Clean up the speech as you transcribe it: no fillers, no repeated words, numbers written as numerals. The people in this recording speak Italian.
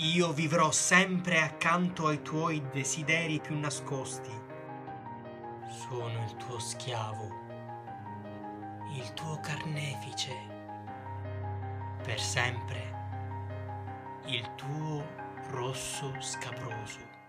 Io vivrò sempre accanto ai tuoi desideri più nascosti. Sono il tuo schiavo, il tuo carnefice, per sempre il tuo rosso scabroso.